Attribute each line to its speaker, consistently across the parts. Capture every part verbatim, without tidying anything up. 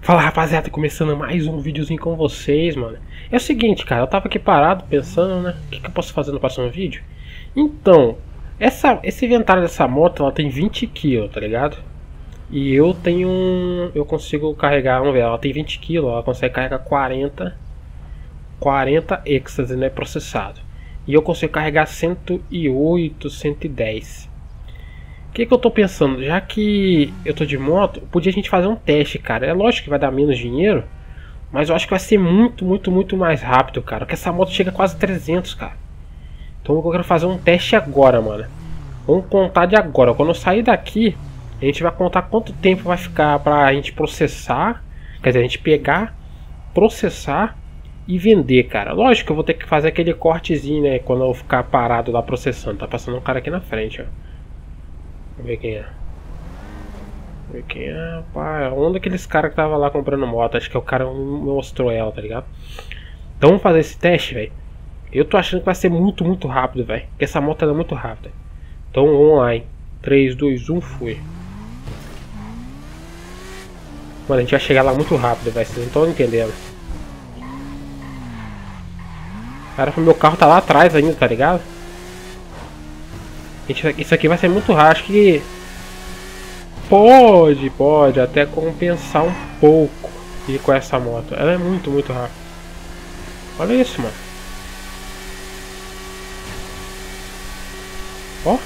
Speaker 1: Fala rapaziada, começando mais um videozinho com vocês, mano. É o seguinte, cara, eu tava aqui parado pensando, né, o que, que eu posso fazer no próximo vídeo. Então, essa, esse inventário dessa moto, ela tem vinte quilos, tá ligado? E eu tenho um, eu consigo carregar, vamos ver, ela tem vinte quilos, ela consegue carregar quarenta, quarenta êxtase, né, processado. E eu consigo carregar cento e oito, cento e dez. O que, que eu tô pensando? Já que eu tô de moto, podia a gente fazer um teste, cara. É lógico que vai dar menos dinheiro, mas eu acho que vai ser muito, muito, muito mais rápido, cara. Porque essa moto chega a quase trezentos, cara. Então eu quero fazer um teste agora, mano. Vamos contar de agora. Quando eu sair daqui, a gente vai contar quanto tempo vai ficar pra gente processar. Quer dizer, a gente pegar, processar e vender, cara. Lógico que eu vou ter que fazer aquele cortezinho, né? Quando eu ficar parado lá processando. Tá passando um cara aqui na frente, ó. Vamos ver quem é. Vamos ver quem é. Pá, um daqueles caras que tava lá comprando moto. Acho que é o cara que mostrou ela, tá ligado? Então vamos fazer esse teste, velho. Eu tô achando que vai ser muito, muito rápido, velho. Porque essa moto ela é muito rápida. Então vamos lá, hein. três, dois, um, fui. Mano, a gente vai chegar lá muito rápido, velho. Vocês não estão entendendo. Cara, o meu carro tá lá atrás ainda, tá ligado? Isso aqui vai ser muito raro, acho que pode, pode até compensar um pouco ir com essa moto. Ela é muito, muito rápida. Olha isso, mano. Ó.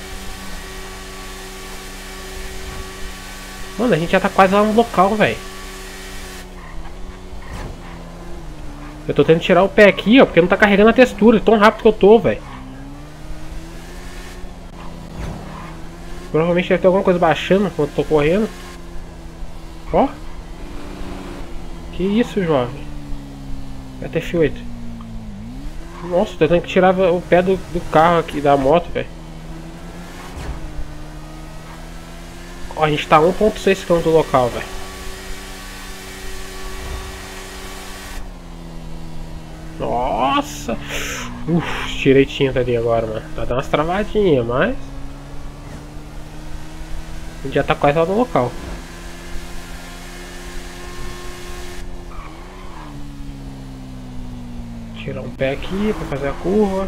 Speaker 1: Mano, a gente já tá quase lá no local, velho. Eu tô tentando tirar o pé aqui, ó, porque não tá carregando a textura, tão rápido que eu tô, velho. Provavelmente deve ter alguma coisa baixando enquanto eu tô correndo. Ó. Que isso, jovem. F oito. Nossa, tô tendo que tirar o pé do, do carro aqui, da moto, velho. Ó, a gente tá a um ponto seis quilômetros do local, velho. Nossa. Uf, tirei tinta ali agora, mano. Tá dando umas travadinhas, mas a gente já tá quase lá no local. Tirar um pé aqui pra fazer a curva.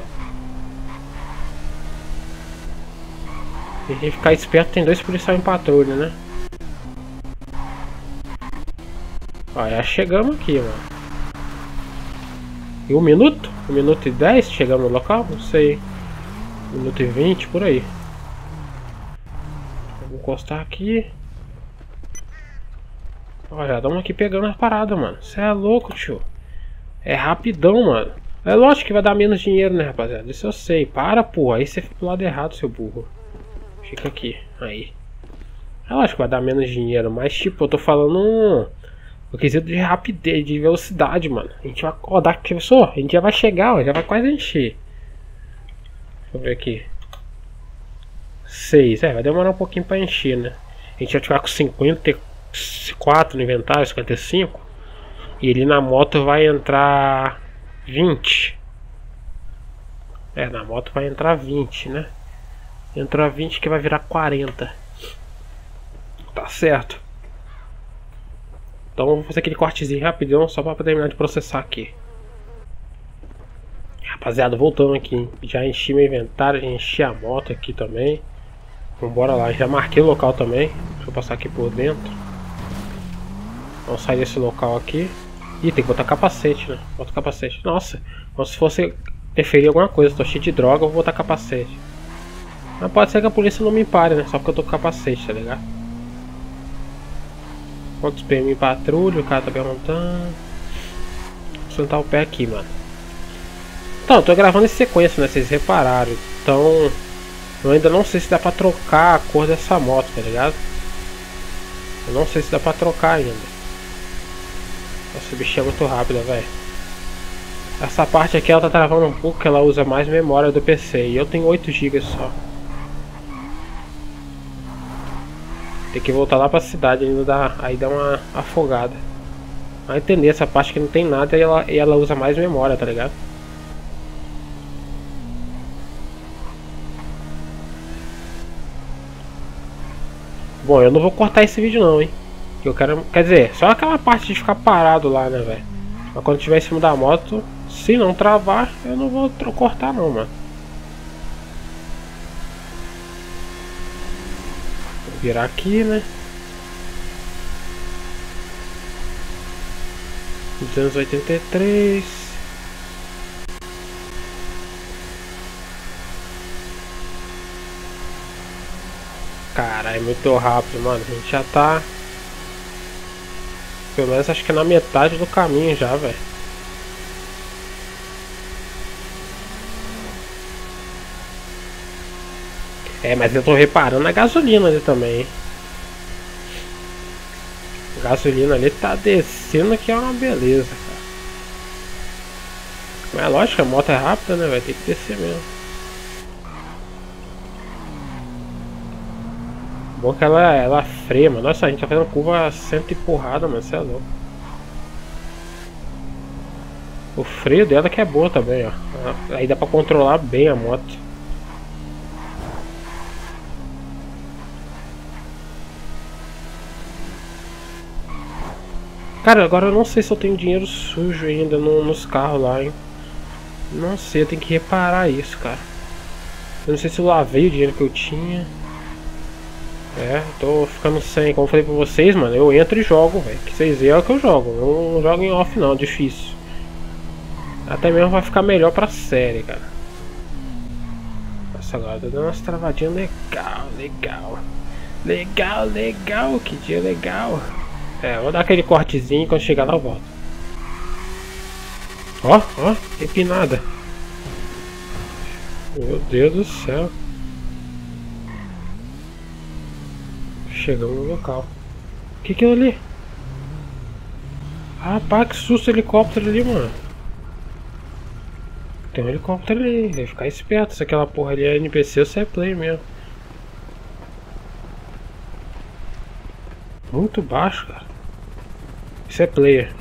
Speaker 1: Tem que ficar esperto, tem dois policiais em patrulha, né? Ó, já chegamos aqui, mano. E um minuto? Um minuto e dez chegamos no local? Não sei. Um minuto e vinte, por aí. Vou encostar aqui. Ó, já estamos aqui pegando as paradas, mano. Você é louco, tio. É rapidão, mano. É lógico que vai dar menos dinheiro, né, rapaziada? Isso eu sei. Para, porra. Aí você fica pro lado errado, seu burro. Fica aqui. Aí. É lógico que vai dar menos dinheiro. Mas, tipo, eu tô falando o quesito de rapidez, de velocidade, mano. A gente vai rodar aqui, pessoal. A gente já vai chegar, ó. Já vai quase encher. Deixa eu ver aqui. seis. É, vai demorar um pouquinho pra encher, né? A gente vai ficar com cinquenta e quatro no inventário, cinquenta e cinco. E ele na moto vai entrar vinte. É, na moto vai entrar vinte, né? Entrou vinte que vai virar quarenta. Tá certo. Então vou fazer aquele cortezinho rapidão só pra terminar de processar aqui. Rapaziada, voltando aqui, hein? Já enchi meu inventário, já enchi a moto aqui também. Vambora lá, já marquei o local também. Deixa eu passar aqui por dentro. Vamos sair desse local aqui. Ih, tem que botar capacete, né? Bota o capacete. Nossa, como se fosse preferir alguma coisa. Tô cheio de droga, eu vou botar capacete. Mas pode ser que a polícia não me pare, né? Só porque eu tô com capacete, tá ligado? Quantos P M em patrulha? O cara tá perguntando. Vou sentar o pé aqui, mano. Então, eu tô gravando em sequência, né? Vocês repararam. Então, eu ainda não sei se dá pra trocar a cor dessa moto, tá ligado? Eu não sei se dá pra trocar ainda. Nossa, o bicho é muito rápido, velho. Essa parte aqui ela tá travando um pouco, que ela usa mais memória do P C. E eu tenho oito gigas só. Tem que voltar lá pra cidade ainda, dá, aí dá uma afogada. Vai entender essa parte que não tem nada e ela, e ela usa mais memória, tá ligado? Bom, eu não vou cortar esse vídeo não, hein. Que eu quero. Quer dizer, só aquela parte de ficar parado lá, né, velho? Mas quando estiver em cima da moto, se não travar, eu não vou cortar não, mano. Vou virar aqui, né? duzentos e oitenta e três. Caralho, é muito rápido, mano. A gente já tá... Pelo menos acho que na metade do caminho já, velho. É, mas eu tô reparando a gasolina ali também, hein? A gasolina ali tá descendo, que é uma beleza, cara. Mas é lógico, a moto é rápida, né? Vai ter que descer mesmo. Bom que ela, ela freia, mano. Nossa, a gente tá fazendo curva cento empurrada, mano. Você é louco. O freio dela que é boa também, ó. Aí dá pra controlar bem a moto. Cara, agora eu não sei se eu tenho dinheiro sujo ainda no, nos carros lá, hein. Não sei, eu tenho que reparar isso, cara. Eu não sei se eu lavei o dinheiro que eu tinha. É, tô ficando sem, como eu falei pra vocês, mano, eu entro e jogo, velho. Que vocês veem é o que eu jogo. Eu não jogo em off não, difícil. Até mesmo vai ficar melhor pra série, cara. Nossa, agora tô dando umas travadinhas legal, legal. Legal, legal, que dia legal. É, vou dar aquele cortezinho e quando chegar lá eu volto. Ó, ó, empinada. Meu Deus do céu. Chegamos no local. O que que é ali? Rapaz, que susto, helicóptero ali, mano. Tem um helicóptero ali, vai ficar esperto. Se aquela porra ali é N P C ou se é play mesmo. Muito baixo, cara. Isso é player.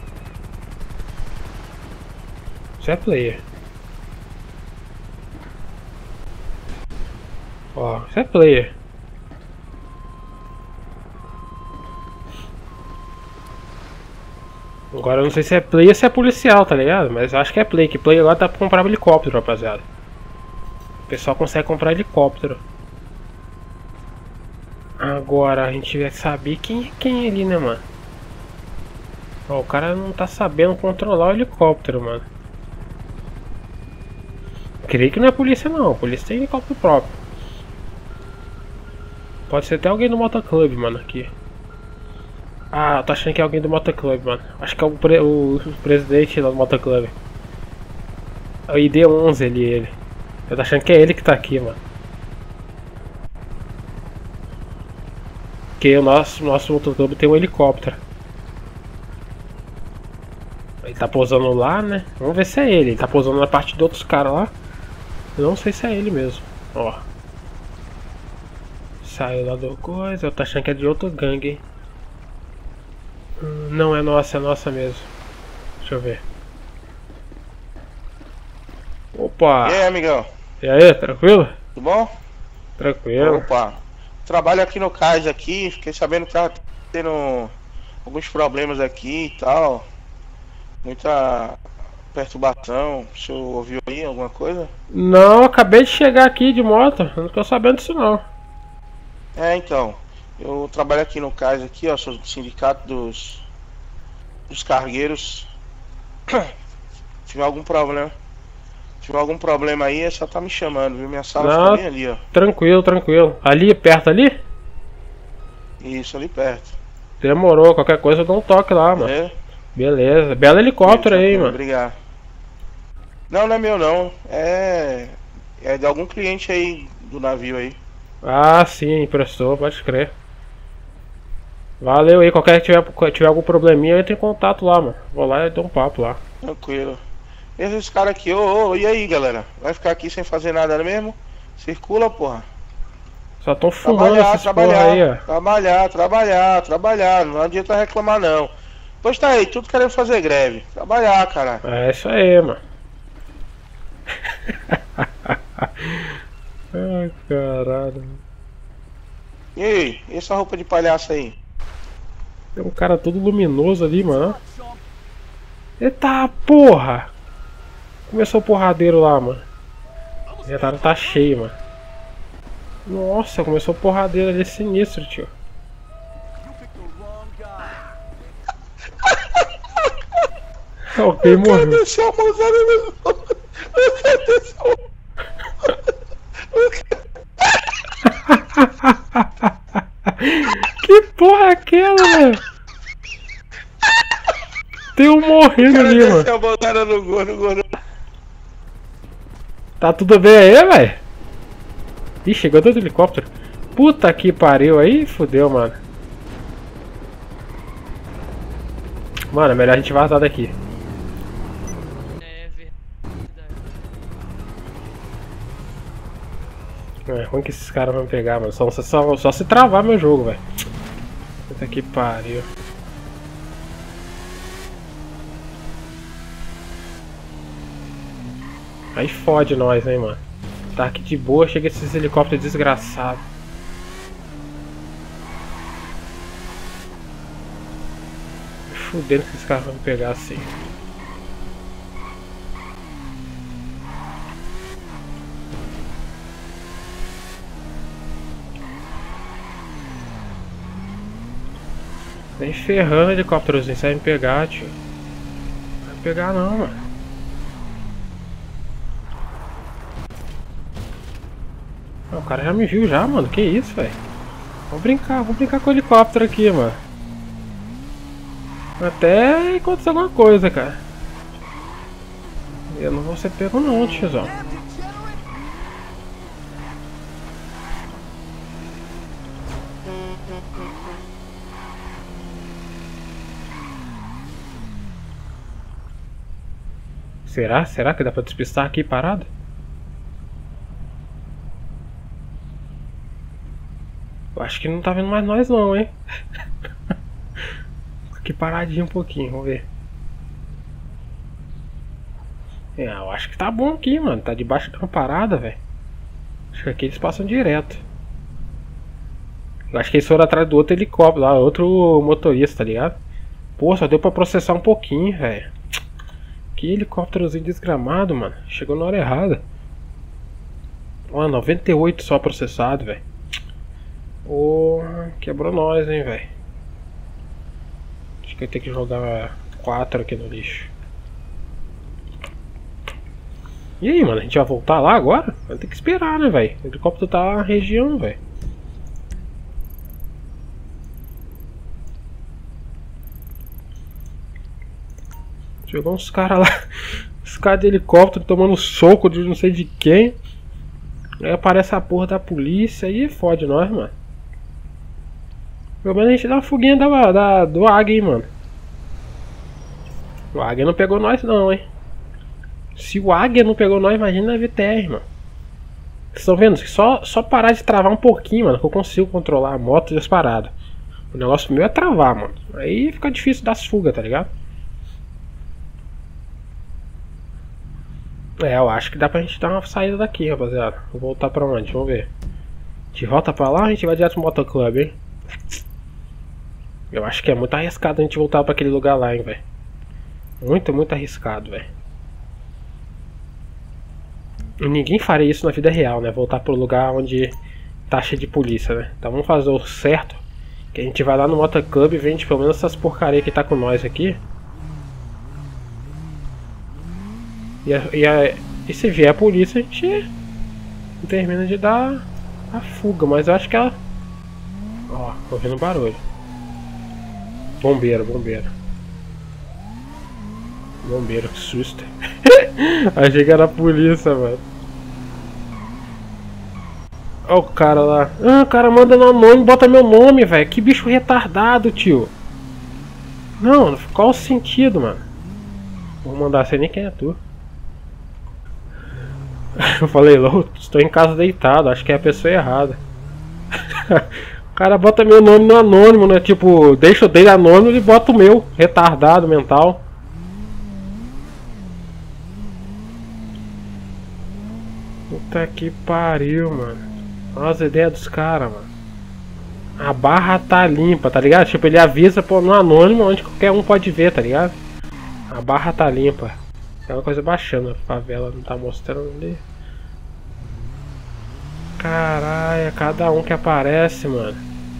Speaker 1: Isso é player. Ó, isso é player. Agora eu não sei se é play ou se é policial, tá ligado? Mas eu acho que é play, que play agora dá pra comprar um helicóptero, rapaziada. O pessoal consegue comprar helicóptero. Agora a gente vai saber quem é quem ali, né, mano? Ó, o cara não tá sabendo controlar o helicóptero, mano. Creio que não é polícia não, a polícia tem helicóptero próprio. Pode ser até alguém do motoclube, mano, aqui. Ah, eu tô achando que é alguém do motoclube, mano. Acho que é o, pre o presidente lá do motoclube. É o I D onze ali, ele. Eu tô achando que é ele que tá aqui, mano. Porque o nosso, nosso motoclube tem um helicóptero. Ele tá pousando lá, né? Vamos ver se é ele. Ele tá pousando na parte de outros caras lá. Eu não sei se é ele mesmo. Ó. Saiu lá do coisa. Eu tô achando que é de outro gangue, hein? Hum, não é nossa, é nossa mesmo. Deixa eu ver. Opa!
Speaker 2: E aí, amigão?
Speaker 1: E aí, tranquilo?
Speaker 2: Tudo bom?
Speaker 1: Tranquilo.
Speaker 2: Opa! Trabalho aqui no cais aqui, fiquei sabendo que tava tendo alguns problemas aqui e tal. Muita perturbação. O senhor ouviu aí alguma coisa?
Speaker 1: Não, eu acabei de chegar aqui de moto. Eu não tô sabendo disso não.
Speaker 2: É, então. Eu trabalho aqui no cais aqui, ó, sou do sindicato dos, dos cargueiros. Se tiver algum problema, se tiver algum problema aí, é só tá me chamando, viu? Minha sala
Speaker 1: Não,
Speaker 2: fica bem ali, ó.
Speaker 1: Tranquilo, tranquilo. Ali, perto ali?
Speaker 2: Isso, ali perto.
Speaker 1: Demorou, qualquer coisa eu dou um toque lá, mano.
Speaker 2: É?
Speaker 1: Beleza, belo helicóptero aí, mano.
Speaker 2: Obrigado. Não, não é meu não. É. É de algum cliente aí do navio aí.
Speaker 1: Ah, sim, emprestou, pode crer. Valeu aí, qualquer que tiver, tiver algum probleminha, entra em contato lá, mano. Vou lá e dou um papo lá.
Speaker 2: Tranquilo. Esses caras aqui, ô, ô, e aí, galera? Vai ficar aqui sem fazer nada mesmo? Circula, porra.
Speaker 1: Só tão fumando
Speaker 2: Trabalhar,
Speaker 1: essas
Speaker 2: trabalhar,
Speaker 1: porra aí, ó.
Speaker 2: trabalhar, trabalhar, trabalhar. Não adianta reclamar, não. Pois tá aí, tudo querendo fazer greve. Trabalhar, caralho.
Speaker 1: É isso aí, mano. Ai, caralho.
Speaker 2: E aí, e essa roupa de palhaço aí?
Speaker 1: Tem um cara todo luminoso ali, mano. Eita porra! Começou o porradeiro lá, mano. O retardo tá cheio, mano. Nossa, começou o porradeiro ali sinistro, tio. Ok, morreu.
Speaker 2: Deixou a mãozada no...
Speaker 1: Que porra é aquela, velho? Tem um morrendo ali, mano.
Speaker 2: Deixou a mãozada no gol, no gol.
Speaker 1: Tá tudo bem aí, velho? Ih, chegou dois helicópteros. Puta que pariu, aí fudeu, mano. Mano, é melhor a gente vazar daqui. É ruim que esses caras vão pegar, mano. Só, só, só se travar meu jogo, velho. Puta que pariu. Aí fode nós, hein, mano. Tá aqui de boa, chega esses helicópteros desgraçados. Fudendo que esses caras vão me pegar assim. Vem ferrando helicópterozinho, sai me pegar, tio. Não vai me pegar não, mano. Ah, o cara já me viu já, mano. Que isso, velho? Vamos brincar, vamos brincar com o helicóptero aqui, mano. Até acontecer alguma coisa, cara. Eu não vou ser pego não, tiozão. Será? Será que dá pra despistar aqui parado? Eu acho que não tá vendo mais nós não, hein? Aqui paradinho um pouquinho, vamos ver. É, eu acho que tá bom aqui, mano. Tá debaixo de uma parada, velho. Acho que aqui eles passam direto. Eu acho que eles foram atrás do outro helicóptero lá, outro motorista, tá ligado? Pô, só deu pra processar um pouquinho, velho. Que helicópterozinho desgramado, mano. Chegou na hora errada. Ó, noventa e oito só processado, velho. Porra, quebrou nós, hein, velho. Acho que eu tenho que jogar quatro aqui no lixo. E aí, mano, a gente vai voltar lá agora? Vai ter que esperar, né, velho? O helicóptero tá na região, velho. Chegou uns caras lá. Os caras de helicóptero tomando soco de não sei de quem. Aí aparece a porra da polícia e fode nós, mano. Pelo menos a gente dá uma fuguinha da, da, do Águia, hein, mano. O Águia não pegou nós não, hein. Se o Águia não pegou nós, imagina a V T R, mano. Vocês estão vendo? Só, só parar de travar um pouquinho, mano, que eu consigo controlar a moto e as paradas. O negócio meu é travar, mano. Aí fica difícil dar as fugas, tá ligado? É, eu acho que dá pra gente dar uma saída daqui, rapaziada. Vou voltar pra onde? Vamos ver. De volta pra lá, a gente vai direto pro motoclub, hein? Eu acho que é muito arriscado a gente voltar pra aquele lugar lá, hein, velho. Muito, muito arriscado, velho. E ninguém faria isso na vida real, né? Voltar pro lugar onde tá cheio de polícia, né? Então vamos fazer o certo. Que a gente vai lá no motoclub e vende pelo menos essas porcaria que tá com nós aqui. E, a, e, a, e se vier a polícia, a gente termina de dar a fuga. Mas eu acho que ela... Ó, tô ouvindo barulho. Bombeiro, bombeiro. Bombeiro, que susto. Achei que era a polícia, mano. Ó o cara lá. Ah, o cara manda no nome, bota meu nome, velho. Que bicho retardado, tio. Não, qual o sentido, mano? Vou mandar, sei nem quem é tu. Eu falei, louco, estou em casa deitado, acho que é a pessoa errada. O cara bota meu nome no anônimo, né? Tipo, deixa o dele anônimo e bota o meu, retardado mental. Puta que pariu, mano. Olha as ideias dos caras, mano. A barra tá limpa, tá ligado? Tipo, ele avisa pô, no anônimo onde qualquer um pode ver, tá ligado? A barra tá limpa. É uma coisa baixando, a favela não tá mostrando ali. Caralho, cada um que aparece, mano.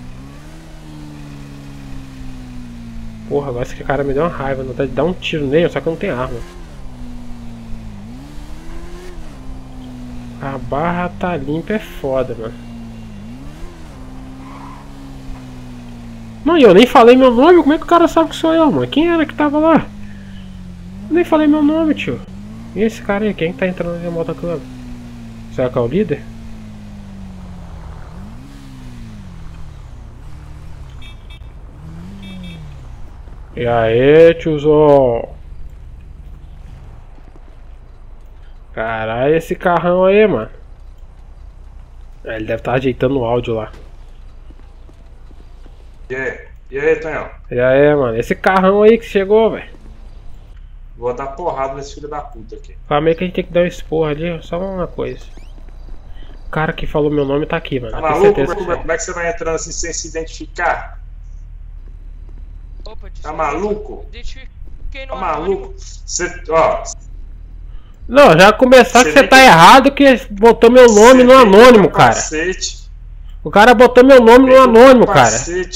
Speaker 1: Porra, agora esse cara me deu uma raiva, não tá de dar um tiro nele, só que eu não tenho arma. A barra tá limpa, é foda, mano. Não, e eu nem falei meu nome, como é que o cara sabe que sou eu, mano? Quem era que tava lá? Eu nem falei meu nome, tio. E esse cara aí, quem que tá entrando no motoclub? Será que é o líder? E aí, tiozão? Caralho, esse carrão aí, mano. É, ele deve estar ajeitando o áudio lá.
Speaker 3: E aí? E aí, Tonhão?
Speaker 1: E aí, mano? Esse carrão aí que chegou, velho.
Speaker 3: Vou dar porrada nesse filho da puta aqui.
Speaker 1: Falei que a gente tem que dar um esporro ali, só uma coisa. O cara que falou meu nome tá aqui, mano.
Speaker 3: Tá maluco? Como, como é que você vai entrando assim sem se identificar?
Speaker 4: Opa,
Speaker 3: tá maluco?
Speaker 4: Identifiquei no
Speaker 3: tá maluco? Você, ó...
Speaker 1: Não, já começar que você tá que... errado que botou meu nome no anônimo, cara. O cara botou meu nome no anônimo, cara.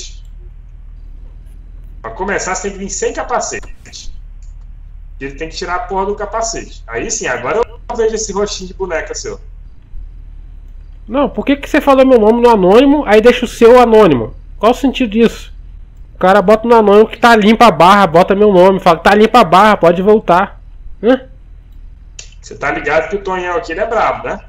Speaker 3: Pra começar, você tem que vir sem capacete. Ele tem que tirar a porra do capacete. Aí sim, agora eu vejo esse rostinho de boneca seu.
Speaker 1: Não, por que que você falou meu nome no anônimo, aí deixa o seu anônimo? Qual o sentido disso? O cara bota no anônimo que tá limpa a barra, bota meu nome, fala que tá limpa a barra, pode voltar. Hã?
Speaker 3: Você tá ligado que o Tonhão aqui ele é brabo, né?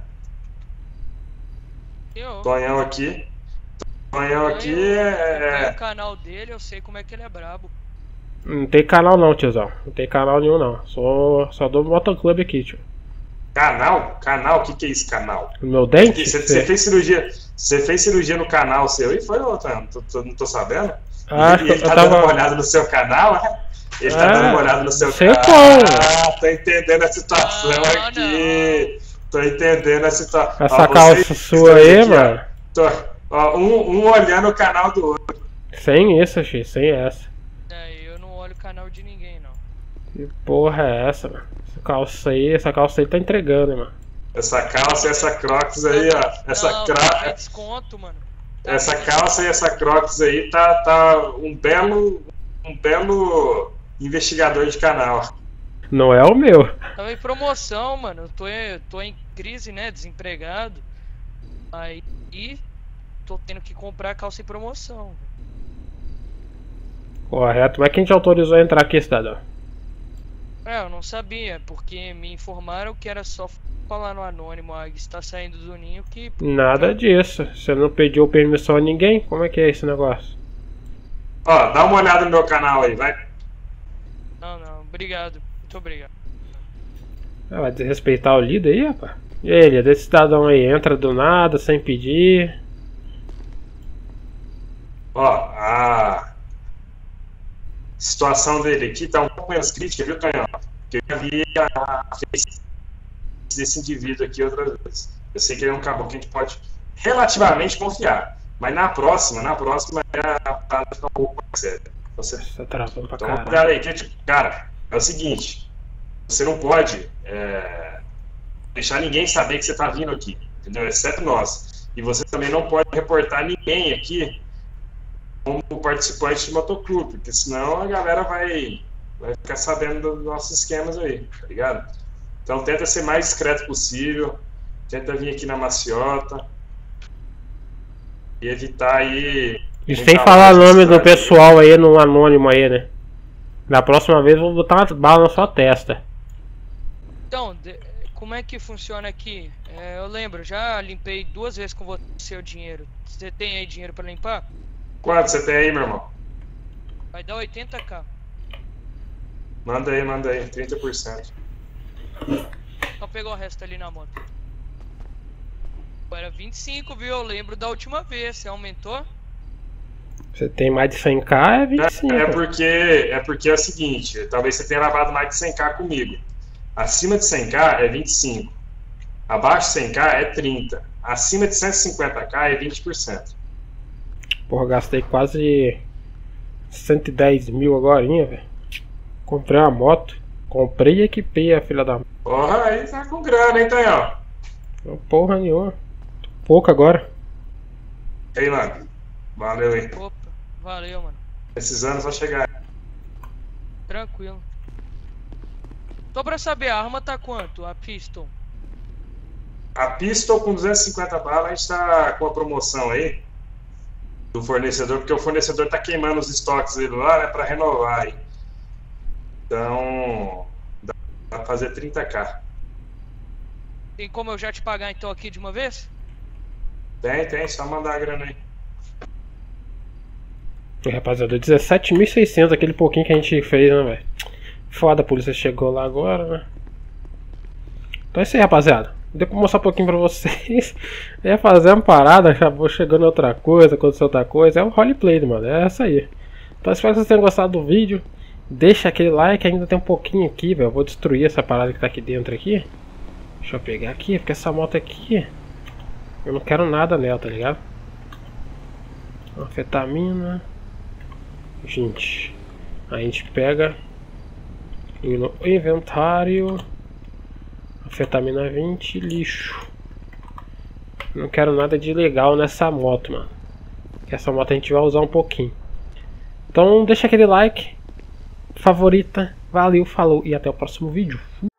Speaker 4: Eu.
Speaker 3: Tonhão aqui. Tonhão aqui
Speaker 4: eu,
Speaker 3: é.
Speaker 4: Eu o canal dele, eu sei como é que ele é brabo.
Speaker 1: Não tem canal não, tiozão. Não tem canal nenhum não. Só, só dou motoclube aqui, tio.
Speaker 3: Canal? Canal? O que, que é esse canal?
Speaker 1: O meu dente?
Speaker 3: Você, você fez cirurgia. Você fez cirurgia no canal seu e foi outro, não tô, não tô sabendo.
Speaker 1: Ah,
Speaker 3: ele ele tá
Speaker 1: tava...
Speaker 3: dando uma olhada no seu canal, né? Ele tá
Speaker 1: ah,
Speaker 3: dando uma olhada no seu
Speaker 1: sei
Speaker 3: canal.
Speaker 1: como.
Speaker 3: Ah, tô entendendo a situação não, aqui. Não. Tô entendendo a situação.
Speaker 1: Essa ó, calça sua aí, aqui, mano.
Speaker 3: Tô, ó, um, um olhando o canal do outro.
Speaker 1: Sem isso, Xi, sem essa.
Speaker 4: É, eu não olho o canal de ninguém, não.
Speaker 1: Que porra é essa, mano? Essa calça aí, essa calça aí tá entregando, hein, mano.
Speaker 3: Essa calça e essa crocs aí, ó. Essa
Speaker 4: não,
Speaker 3: cra...
Speaker 4: desconto, mano. Tá
Speaker 3: essa calça e essa crocs aí tá, tá um belo. Um belo investigador de canal.
Speaker 1: Não é o meu.
Speaker 4: Tava em promoção, mano. Eu tô, eu tô em crise, né? Desempregado. Aí tô tendo que comprar calça em promoção.
Speaker 1: Correto, mas quem te autorizou a entrar aqui, cidadão?
Speaker 4: É, eu não sabia, porque me informaram que era só falar no anônimo, a Águia está saindo do ninho que...
Speaker 1: Nada disso, você não pediu permissão a ninguém? Como é que é esse negócio?
Speaker 3: Ó, dá uma olhada no meu canal aí, vai.
Speaker 4: Não, não, obrigado, muito obrigado.
Speaker 1: Ah, vai desrespeitar o líder aí, rapaz? E ele, desse cidadão aí, entra do nada, sem pedir.
Speaker 3: Ó, a situação dele aqui tá um pouco menos crítica, viu, Tonhão? Porque eu já vi a face desse indivíduo aqui outras vezes. Eu sei que ele é um caboclo que a gente pode relativamente confiar. Mas na próxima, na próxima a parada fica um pouco mais séria. Você
Speaker 1: tá travando pra
Speaker 3: então,
Speaker 1: caralho.
Speaker 3: Cara, aí, cara, é o seguinte, você não pode é, deixar ninguém saber que você tá vindo aqui, entendeu? Exceto nós. E você também não pode reportar ninguém aqui como participante de motoclube, porque senão a galera vai, vai ficar sabendo dos nossos esquemas aí, tá ligado? Então tenta ser mais discreto possível, tenta vir aqui na maciota e evitar aí...
Speaker 1: E sem falar o nome do pessoal aí no anônimo aí, né? Na próxima vez eu vou botar uma bala na sua testa.
Speaker 4: Então, de, como é que funciona aqui? É, eu lembro, já limpei duas vezes com você o dinheiro. Você tem aí dinheiro pra limpar?
Speaker 3: Quanto você tem aí, meu irmão?
Speaker 4: Vai dar oitenta k.
Speaker 3: Manda aí, manda aí, trinta por cento.
Speaker 4: Então pegou o resto ali na moto. Era vinte e cinco, viu? Eu lembro da última vez. Você aumentou?
Speaker 1: Você tem mais de cem k, é vinte e cinco.
Speaker 3: É, é, porque, é porque é o seguinte, talvez você tenha lavado mais de cem k comigo. Acima de cem k é vinte e cinco. Abaixo de cem k é trinta. Acima de cento e cinquenta k é vinte por cento.
Speaker 1: Porra, gastei quase cento e dez mil agora, velho. Comprei uma moto. Comprei e equipei a filha da...
Speaker 3: Porra, aí tá com grana, hein, Tonhão?
Speaker 1: Não, porra nenhuma. Pouco agora.
Speaker 3: Ei, mano. Valeu aí.
Speaker 4: Opa, valeu, mano.
Speaker 3: Precisando só chegar.
Speaker 4: Tranquilo. Só pra saber, a arma tá quanto? A pistol?
Speaker 3: A pistol com duzentas e cinquenta balas, a gente tá com a promoção aí do fornecedor, porque o fornecedor tá queimando os estoques dele lá, né, pra renovar aí. Então, dá pra fazer trinta k.
Speaker 4: Tem como eu já te pagar então aqui de uma vez?
Speaker 3: Tem, tem, só mandar a grana aí.
Speaker 1: E, rapaziada, dezessete mil e seiscentos, aquele pouquinho que a gente fez, né, velho? Foda, a polícia chegou lá agora, né? Então é isso aí, rapaziada. Deu pra mostrar um pouquinho pra vocês. Eu ia fazer uma parada, acabou chegando outra coisa, aconteceu outra coisa. É um roleplay, mano, é essa aí. Então espero que vocês tenham gostado do vídeo. Deixa aquele like, ainda tem um pouquinho aqui, velho. Eu vou destruir essa parada que tá aqui dentro aqui. Deixa eu pegar aqui, porque essa moto aqui eu não quero nada nela, tá ligado? Anfetamina. Gente, a gente pega no inventário. Anfetamina vinte, lixo. Não quero nada de legal nessa moto, mano. Essa moto a gente vai usar um pouquinho. Então deixa aquele like, favorita, valeu, falou e até o próximo vídeo.